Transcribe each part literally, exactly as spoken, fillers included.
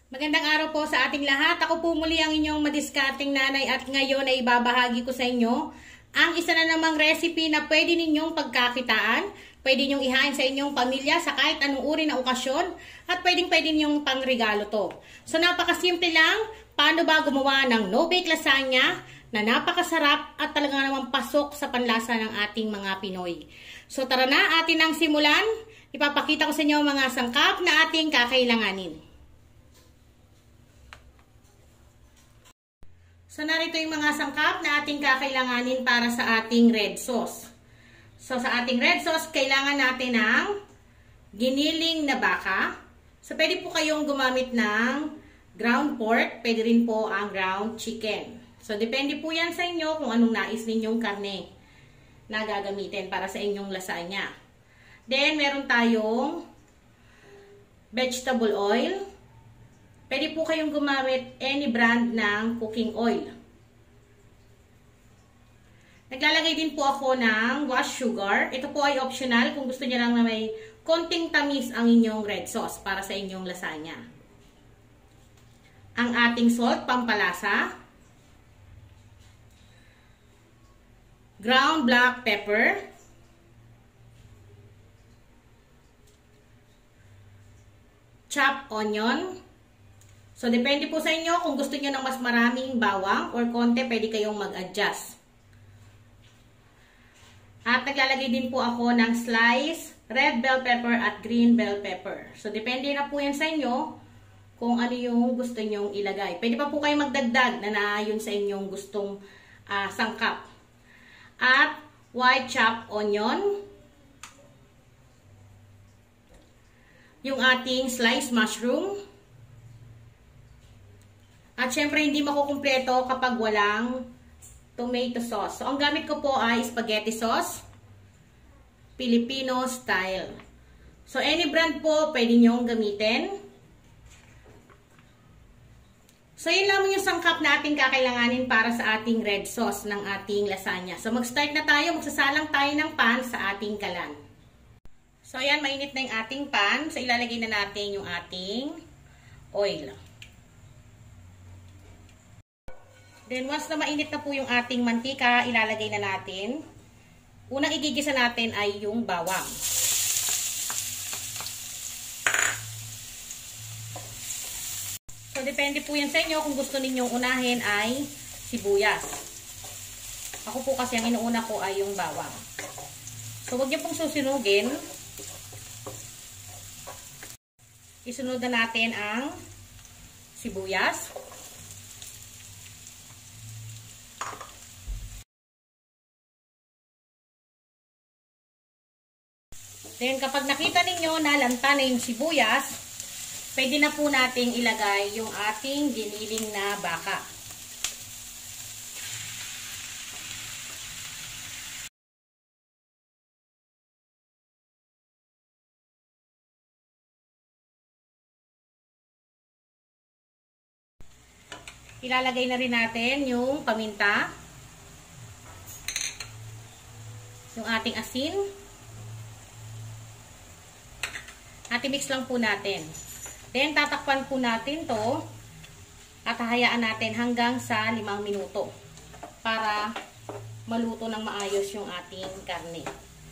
Magandang araw po sa ating lahat. Ako po muli ang inyong madiskarteng nanay at ngayon ay ibabahagi ko sa inyo ang isa na namang recipe na pwede ninyong pagkakitaan. Pwede ninyong ihain sa inyong pamilya sa kahit anong uri na okasyon at pwedeng pwede ninyong pangregalo to. So napakasimple lang, paano ba gumawa ng no-bake lasagna na napakasarap at talagang namang pasok sa panlasa ng ating mga Pinoy. So tara na, atin ang simulan. Ipapakita ko sa inyo mga sangkap na ating kakailanganin. So, narito yung mga sangkap na ating kakailanganin para sa ating red sauce. So, sa ating red sauce, kailangan natin ng giniling na baka. So, pwede po kayong gumamit ng ground pork. Pwede rin po ang ground chicken. So, depende po yan sa inyo kung anong nais ninyong karne na gagamitin para sa inyong lasagna. Then, meron tayong vegetable oil. Pwede po kayong gumamit any brand ng cooking oil. Naglalagay din po ako ng wash sugar. Ito po ay optional kung gusto niyo lang na may konting tamis ang inyong red sauce para sa inyong lasagna. Ang ating salt, pampalasa. Ground black pepper. Chopped onion. So, depende po sa inyo kung gusto niyo ng mas maraming bawang or konti, pwede kayong mag-adjust. At naglalagay din po ako ng slice red bell pepper at green bell pepper. So, depende na po yan sa inyo kung ano yung gusto nyong ilagay. Pwede pa po kayong magdagdag na naayon sa inyong gustong uh, sangkap. At white chopped onion. Yung ating sliced mushroom. At syempre, hindi makukumpleto kapag walang tomato sauce. So, ang gamit ko po ay spaghetti sauce, Filipino style. So, any brand po, pwede nyong gamitin. So, yun lamang yung sangkap na ating kakailanganin para sa ating red sauce ng ating lasagna. So, mag-start na tayo. Magsasalang tayo ng pan sa ating kalan. So, ayan, mainit na yung ating pan. So, ilalagay na natin yung ating oil. Then, once na mainit na po yung ating mantika, ilalagay na natin. Unang igigisa natin ay yung bawang. So, depende po yan sa inyo kung gusto ninyong unahin ay sibuyas. Ako po kasi ang inuuna ko ay yung bawang. So, huwag niyo pong susunugin. Isunod na natin ang sibuyas. Then, kapag nakita ninyo na lanta na yung sibuyas, pwede na po nating ilagay yung ating giniling na baka. Ilalagay na rin natin yung paminta, yung ating asin. At i-mix lang po natin. Then, tatakpan po natin to at hahayaan natin hanggang sa limang minuto para maluto ng maayos yung ating karne.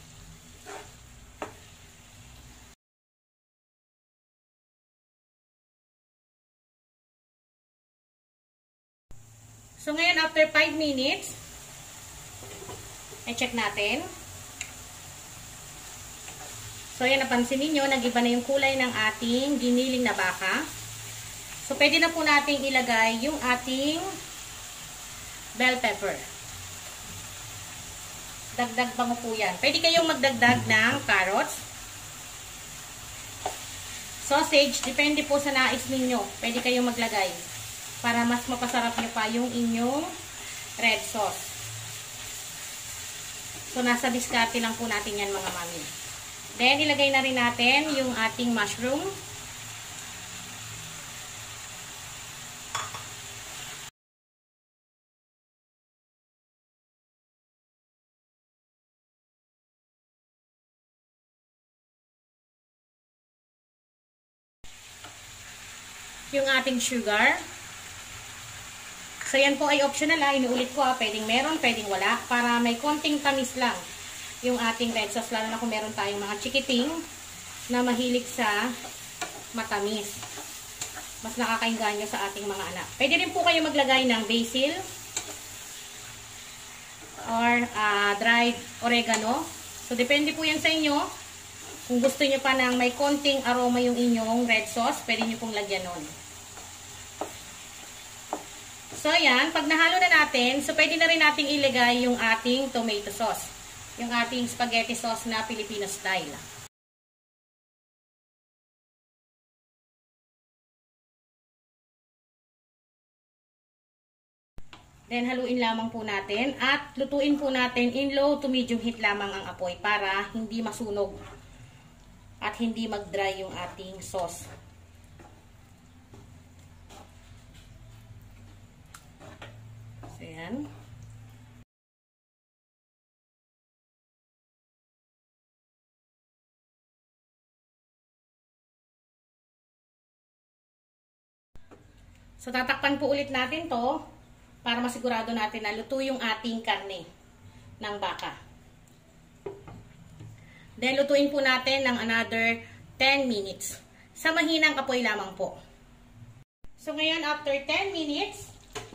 So, ngayon, after five minutes, i-check natin. So, yan, napansin ninyo, nag-iba na yung kulay ng ating giniling na baka. So, pwede na po nating ilagay yung ating bell pepper. Dagdag bango po yan. Pwede kayong magdagdag ng carrots. Sausage, depende po sa nais ninyo. Pwede kayong maglagay para mas mapasarap nyo pa yung inyong red sauce. So, nasa diskarte lang po natin yan, mga mami. Then, ilagay na rin natin yung ating mushroom. yung ating sugar. So, yan po ay optional ha. Inuulit ko ha. Pwedeng meron, pwedeng wala. Para may konting tamis lang yung ating red sauce. Lalo na kung meron tayong mga chikiting na mahilig sa matamis. Mas nakakainganyo sa ating mga anak. Pwede rin po kayo maglagay ng basil or uh, dried oregano. So, depende po yan sa inyo. Kung gusto nyo pa ng may konting aroma yung inyong red sauce, pwede nyo pong lagyan nun. So, yan. Pag nahalo na natin, so pwede na rin nating ilagay yung ating tomato sauce. Yung ating spaghetti sauce na Filipino style. Then, haluin lamang po natin at lutuin po natin in low to medium heat lamang ang apoy para hindi masunog at hindi mag-dry yung ating sauce. So, yan. So, tatakpan po ulit natin to para masigurado natin na luto yung ating karne ng baka. Then, lutuin po natin ng another ten minutes. Sa mahinang apoy lamang po. So, ngayon, after ten minutes,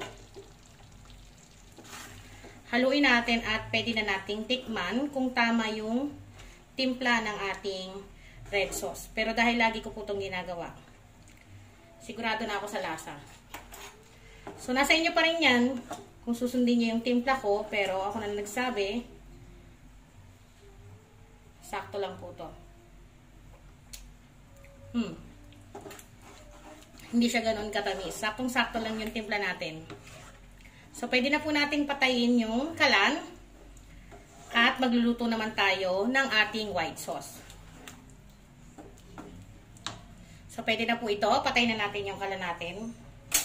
haluin natin at pwede na nating tikman kung tama yung timpla ng ating red sauce. Pero dahil lagi ko po itong ginagawa, sigurado na ako sa lasa. So, nasa inyo pa rin yan kung susundin nyo yung timpla ko. Pero ako na nagsabi, sakto lang po to. Hmm. Hindi siya ganun katamis. Saktong-sakto lang yung timpla natin. So, pwede na po nating patayin yung kalan. At magluluto naman tayo ng ating white sauce. So, pwede na po ito. Patayin na natin yung kalan natin.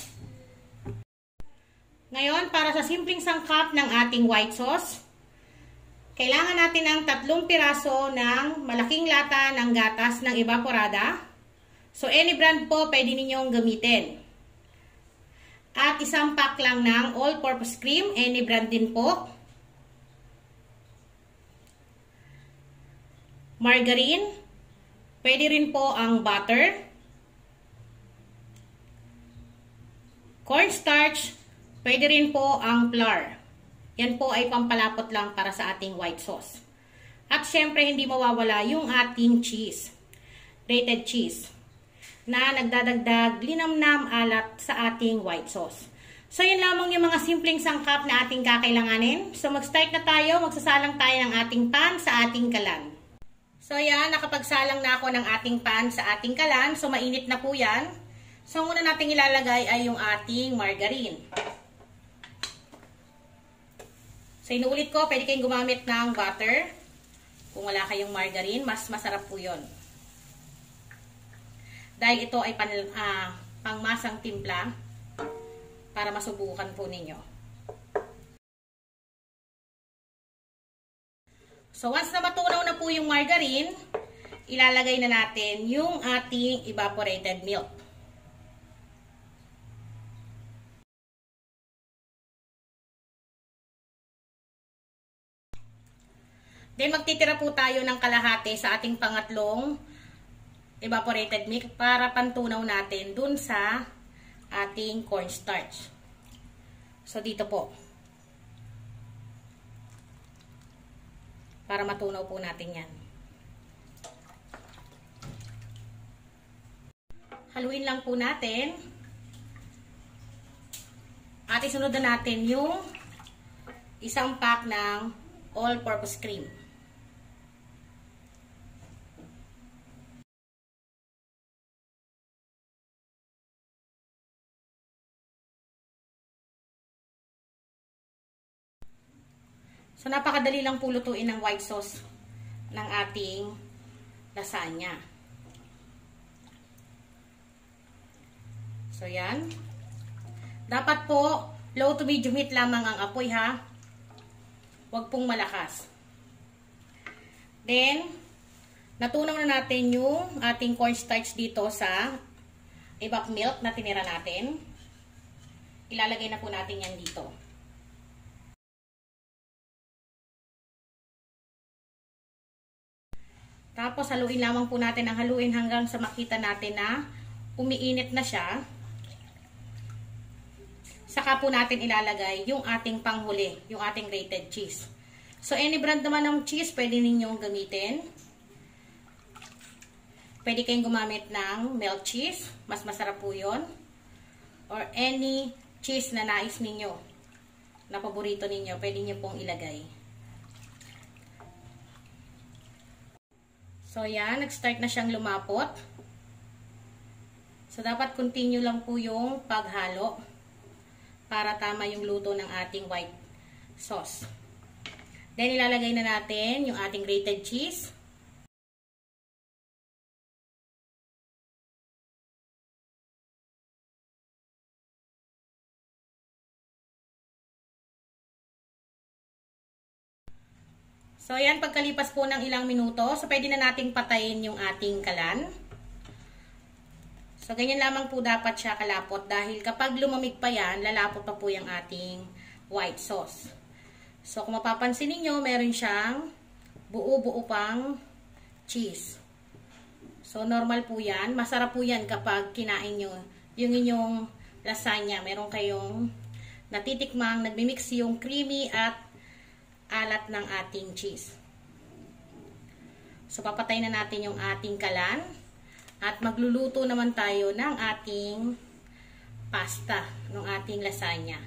Ngayon, para sa simpleng sangkap ng ating white sauce, kailangan natin ng tatlong piraso ng malaking lata ng gatas ng evaporada. So, any brand po pwede ninyong gamitin. At isang pack lang ng all-purpose cream, any brand din po. Margarine, pwede rin po ang butter. Cornstarch, pwede rin po ang flour. Yan po ay pampalapot lang para sa ating white sauce. At syempre, hindi mawawala yung ating cheese. Grated cheese. Na nagdadagdag linamnam alat sa ating white sauce. So, yun lamang yung mga simpleng sangkap na ating kakailanganin. So, mag-start na tayo. Magsasalang tayo ng ating pan sa ating kalan. So, yan. Nakapagsalang na ako ng ating pan sa ating kalan. So, mainit na po yan. So, ang una nating ilalagay ay yung ating margarine. So, inuulit ko, pwede kayong gumamit ng butter. Kung wala kayong margarine, mas masarap po yun. Dahil ito ay pan, uh, pangmasang timpla para masubukan po ninyo. So, once na matunaw na po yung margarine, ilalagay na natin yung ating evaporated milk. Then, magtitira po tayo ng kalahati sa ating pangatlong evaporated milk para pantunaw natin dun sa ating cornstarch. So, dito po. Para matunaw po natin yan. Haluin lang po natin. At isunod na natin yung isang pack ng all-purpose cream. So, napakadali lang po lutuin ng white sauce ng ating lasagna. So, yan. Dapat po, low to medium heat lamang ang apoy ha. Huwag pong malakas. Then, natunaw na natin yung ating cornstarch dito sa evap milk na tinira natin. Ilalagay na po natin yan dito. Tapos haluin lamang po natin ang haluin hanggang sa makita natin na umiinit na siya. Saka po natin ilalagay yung ating panghuli, yung ating grated cheese. So any brand naman ng cheese pwede ninyong gamitin. Pwede kayong gumamit ng milk cheese, mas masarap po yun. Or any cheese na nais ninyo, na paborito ninyo, pwede nyo pong ilagay. So yan, nag-start na siyang lumapot. So dapat continue lang po yung paghalo para tama yung luto ng ating white sauce. Then ilalagay na natin yung ating grated cheese. So, ayan, pagkalipas po ng ilang minuto, so pwede na nating patayin yung ating kalan. So, ganyan lamang po dapat siya kalapot dahil kapag lumamig pa yan, lalapot pa po yung ating white sauce. So, kung mapapansin niyo, meron siyang buo-buo pang cheese. So, normal po yan. Masarap po yan kapag kinain nyo yung inyong lasagna. Meron kayong natitikmang, nagmimix yung creamy at alat ng ating cheese. So, papatay na natin yung ating kalan at magluluto naman tayo ng ating pasta, ng ating lasagna.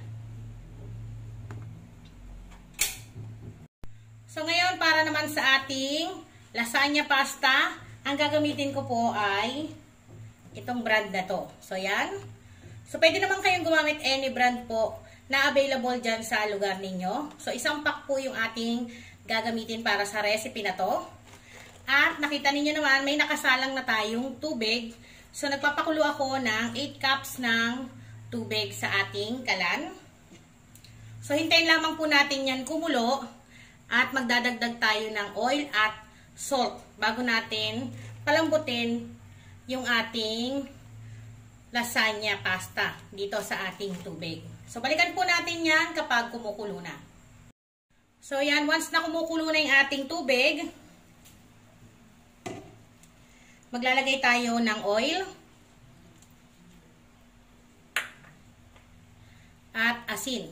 So, ngayon, para naman sa ating lasagna pasta, ang gagamitin ko po ay itong brand na to. So, yan. So, pwede naman kayong gumamit any brand po na available dyan sa lugar ninyo. So, isang pack po yung ating gagamitin para sa recipe na to. At nakita ninyo naman, may nakasalang na tayong tubig. So, nagpapakulo ako ng eight cups ng tubig sa ating kalan. So, hintayin lamang po natin yan kumulo. At magdadagdag tayo ng oil at salt bago natin palambutin yung ating lasagna pasta dito sa ating tubig. So, balikan po natin yan kapag kumukulo na. So, yan. Once na kumukulo na yung ating tubig, maglalagay tayo ng oil at asin.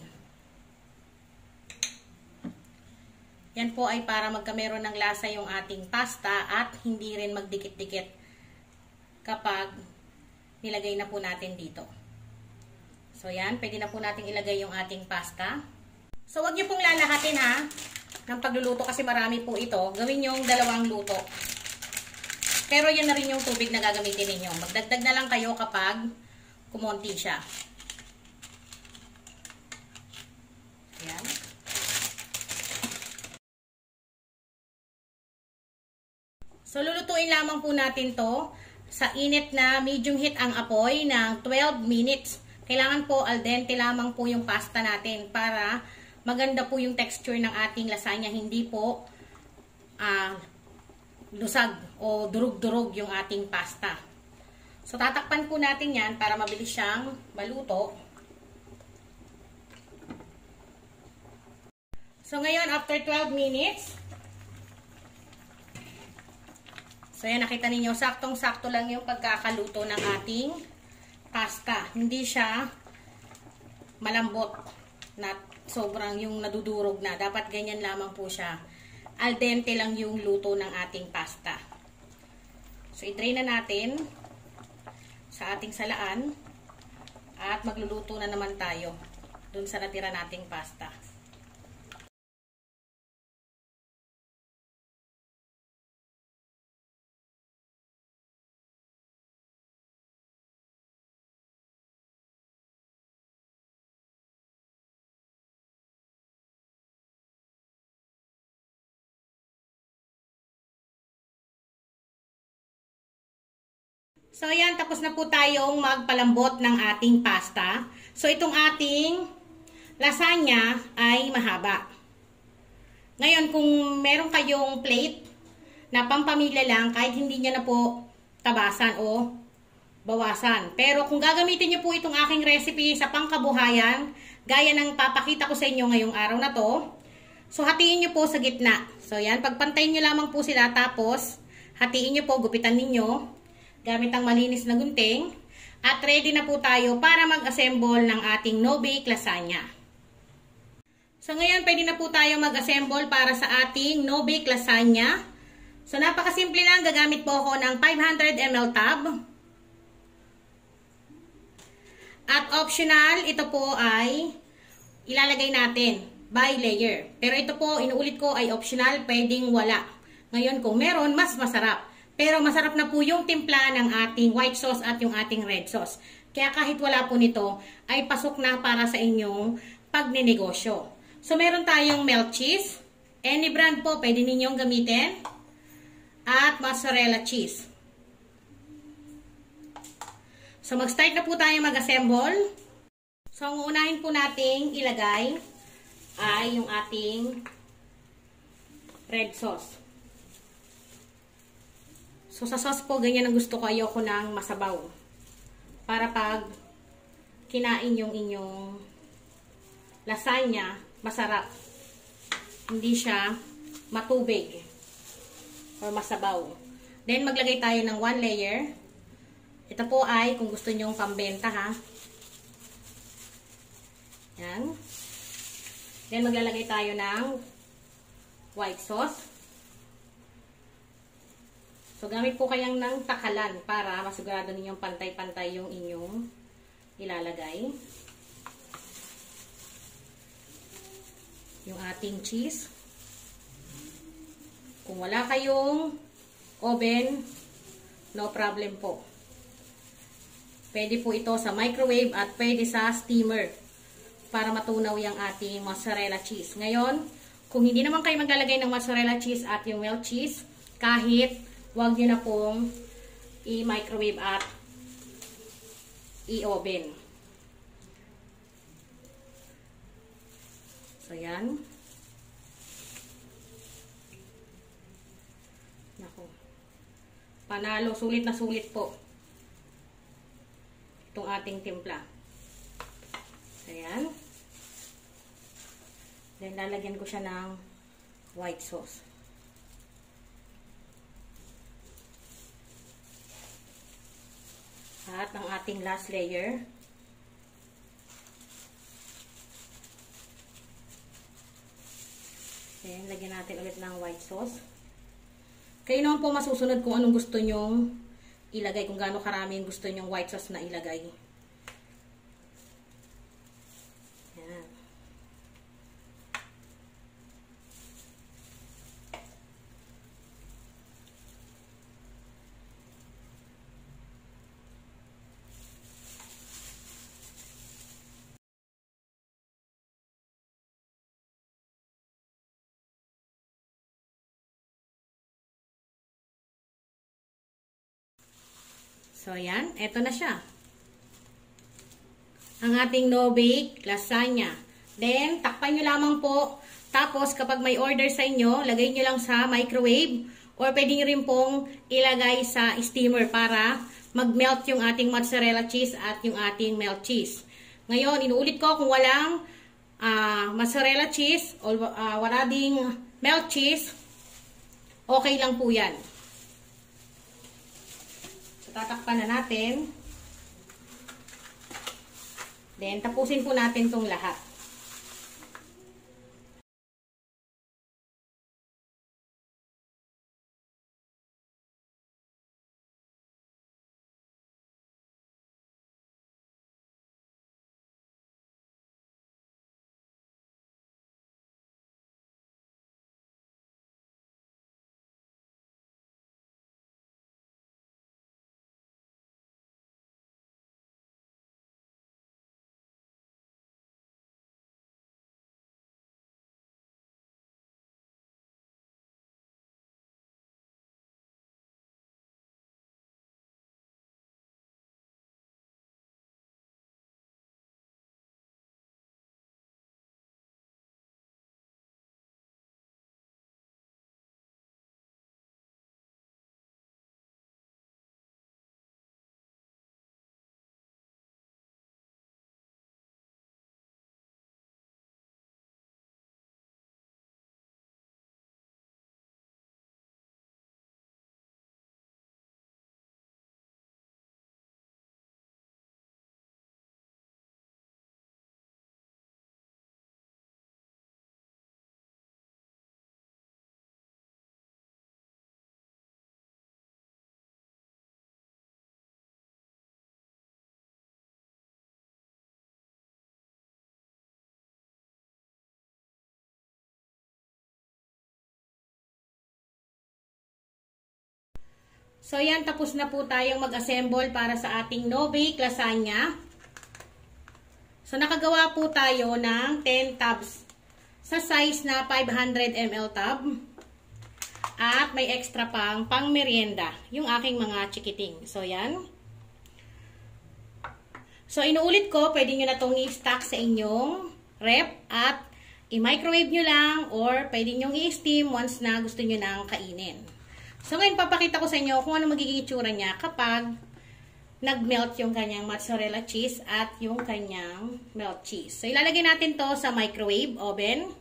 Yan po ay para magkameron ng lasa yung ating pasta at hindi rin magdikit-dikit kapag nilagay na po natin dito. So, yan. Pwede na po natin ilagay yung ating pasta. So, wag niyo pong lalahatin ha, ng pagluluto kasi marami po ito. Gawin yung dalawang luto. Pero yan na rin yung tubig na gagamitin ninyo. Magdagdag na lang kayo kapag kumonti siya. Yan. So, lulutuin lamang po natin to sa init na medium heat ang apoy ng twelve minutes. Kailangan po al dente lamang po yung pasta natin para maganda po yung texture ng ating lasagna. Hindi po uh, lusag o durug-durug yung ating pasta. So, tatakpan po natin yan para mabilis siyang maluto. So, ngayon, after twelve minutes, so, yan, nakita ninyo, saktong-sakto lang yung pagkakaluto ng ating pasta. Hindi siya malambot na sobrang yung nadudurog na. Dapat ganyan lamang po siya. Al dente lang yung luto ng ating pasta. So, i-drain na natin sa ating salaan at magluluto na naman tayo dun sa natira nating pasta. So, ayan, tapos na po tayong magpalambot ng ating pasta. So, itong ating lasagna ay mahaba. Ngayon, kung meron kayong plate na pampamilya lang, kahit hindi niya na po tabasan o bawasan. Pero kung gagamitin nyo po itong aking recipe sa pangkabuhayan, gaya ng papakita ko sa inyo ngayong araw na to, so hatiin nyo po sa gitna. So yan, pagpantayin nyo lamang po sila, tapos hatiin nyo po, gupitan ninyo gamit ang malinis na gunting. At ready na po tayo para mag-assemble ng ating no-bake lasagna. So ngayon, pwede na po tayo mag-assemble para sa ating no-bake lasagna. So napakasimple lang, gagamit po ako ng five hundred milliliters tub. At optional, ito po ay ilalagay natin by layer. Pero ito po, inuulit ko, ay optional, pwedeng wala. Ngayon, kung meron, mas masarap. Pero masarap na po yung timpla ng ating white sauce at yung ating red sauce. Kaya kahit wala po nito, ay pasok na para sa inyong pagnenegosyo. So, meron tayong milk cheese. Any brand po, pwede ninyong gamitin. At mozzarella cheese. So, mag-start na po tayo mag-assemble. So, ang uunahin po nating ilagay ay yung ating red sauce. So, sa sauce po, ganyan ang gusto ko. Ayoko ng masabaw. Para pag kinain yung inyong lasagna, masarap. Hindi siya matubig or masabaw. Then, maglagay tayo ng one layer. Ito po ay kung gusto nyong pambenta, ha. Yan. Then, maglalagay tayo ng white sauce. So, gamit po kayang ng takalan para masigurado ninyong pantay-pantay yung inyong ilalagay. Yung ating cheese. Kung wala kayong oven, no problem po. Pwede po ito sa microwave at pwede sa steamer para matunaw yung ating mozzarella cheese. Ngayon, kung hindi naman kayo maglalagay ng mozzarella cheese at yung milk cheese, kahit huwag nyo na pong i-microwave at i-oven. So, yan. Naku. Panalo. Sulit na sulit po itong ating timpla. Ayan. Then, lalagyan ko siya ng white sauce. At ang ating last layer. Then, lagyan natin ulit ng white sauce. Kayo naman po masusunod kung anong gusto nyong ilagay. Kung gaano karami yung gusto nyong white sauce na ilagay. So, ayan. Eto na siya. Ang ating no-bake lasagna. Then, takpan nyo lamang po. Tapos, kapag may order sa inyo, lagay nyo lang sa microwave. Or pwede nyo rin pong ilagay sa steamer para mag-melt yung ating mozzarella cheese at yung ating milk cheese. Ngayon, inuulit ko kung walang uh, mozzarella cheese o uh, wala ding milk cheese, okay lang po yan. Tatakpan na natin. Then, tapusin po natin tong lahat. So yan, tapos na po tayong mag-assemble para sa ating no-bake lasagna. So nakagawa po tayo ng ten tubs sa size na five hundred milliliters tub. At may extra pang pang merienda, yung aking mga chikiting. So yan. So inuulit ko, pwede nyo na itong i-stack sa inyong rep at i-microwave nyo lang or pwede nyo i-steam once na gusto nyo nang kainin. So ngayon papakita ko sa inyo kung ano magiging itsura niya kapag nag-melt yung kanyang mozzarella cheese at yung kanyang melt cheese. So ilalagay natin to sa microwave oven.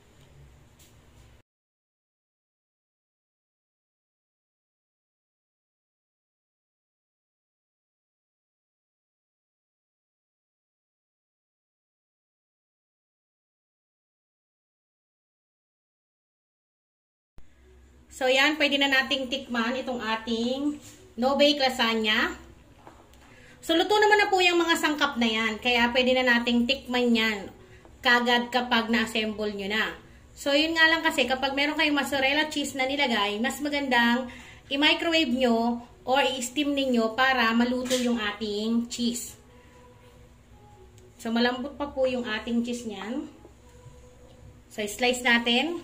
So yan, pwede na nating tikman itong ating no-bake lasagna. So luto naman na po yung mga sangkap na yan. Kaya pwede na nating tikman yan kagad kapag na-assemble nyo na. So yun nga lang kasi kapag meron kayong mozzarella cheese na nilagay, mas magandang i-microwave nyo or i-steam ninyo para maluto yung ating cheese. So malambot pa po yung ating cheese nyan. So slice natin.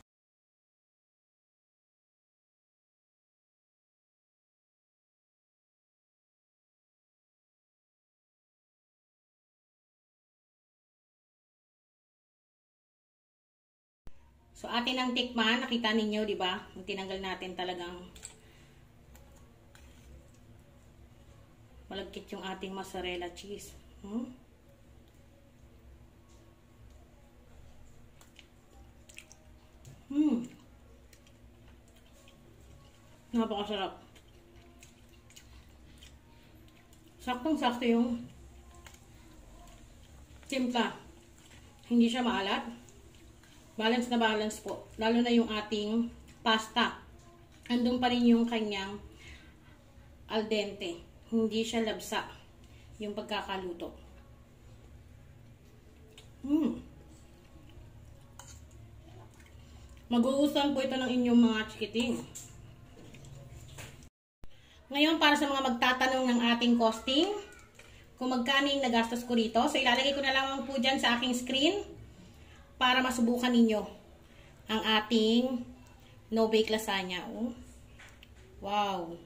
So, atin ang tikman. Nakita ninyo, di ba? Ang tinanggal natin talagang malagkit yung ating mozzarella cheese. Hmm? Hmm. Napakasarap. Saktong-sakto yung timpla. Hindi siya maalat. Balance na balance po. Lalo na yung ating pasta. Andun pa rin yung kanyang al dente. Hindi siya labsa yung pagkakaluto. Hmm. Mag-uusan po ito ng inyong mga chikiting. Ngayon, para sa mga magtatanong ng ating costing, kung magkano yung nagastos ko rito, so ilalagay ko na lamang po dyan sa aking screen para masubukan ninyo ang ating no-bake lasagna. Oh. Wow!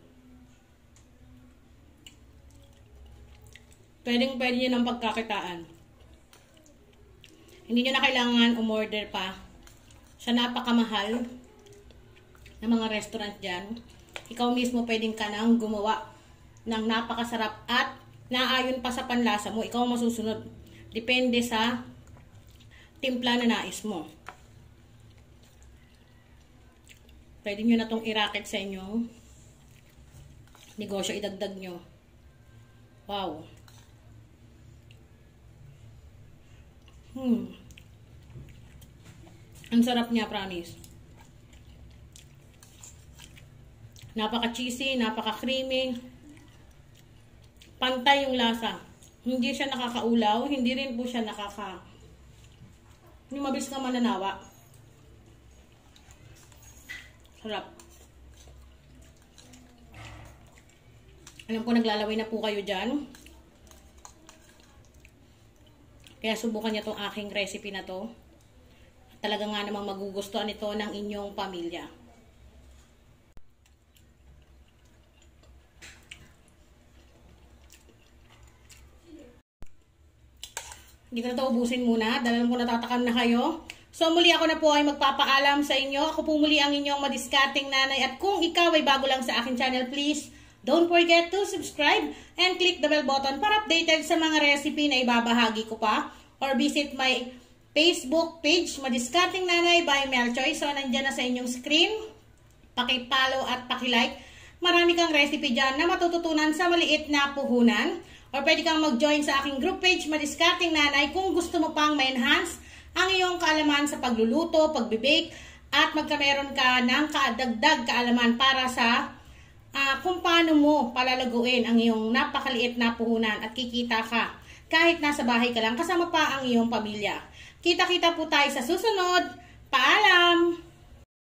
Pwedeng-pwede nyo ng pagkakitaan. Hindi nyo na kailangan umorder pa sa napakamahal na mga restaurant dyan. Ikaw mismo pwedeng ka nang gumawa ng napakasarap at naayon pa sa panlasa mo. Ikaw masusunod. Depende sa timpla na nais mo. Pwede nyo na itong i-racket sa inyong negosyo. Idagdag nyo. Wow. Hmm. Ang sarap niya, promise. Napaka-cheesy, napaka-creamy. Pantay yung lasa. Hindi siya nakakaulaw. Hindi rin po siya nakaka... Hindi mabilis ka mananawa. Sarap. Alam ko naglalaway na po kayo dyan. Kaya subukan niyo tong aking recipe na to. Talaga nga namang magugustuhan ito ng inyong pamilya. Hindi ko na ito ubusin muna. Dahil po natatakam na kayo. So muli ako na po ay magpapaalam sa inyo. Ako po muli ang inyong madiskarteng nanay. At kung ikaw ay bago lang sa aking channel, please don't forget to subscribe and click the bell button para updated sa mga recipe na ibabahagi ko pa. Or visit my Facebook page, Madiskarteng Nanay by Mel Choy. So nandyan na sa inyong screen. Paki-follow at paki-like. Marami kang recipe dyan na matututunan sa maliit na puhunan. Or pwede kang mag-join sa aking group page, Madiskarteng Nanay, kung gusto mo pang ma-enhance ang iyong kaalaman sa pagluluto, pagbibake, at magkameron ka ng kadagdag kaalaman para sa uh, kung paano mo palalaguin ang iyong napakaliit na puhunan at kikita ka kahit nasa bahay ka lang kasama pa ang iyong pamilya. Kita-kita po tayo sa susunod. Paalam!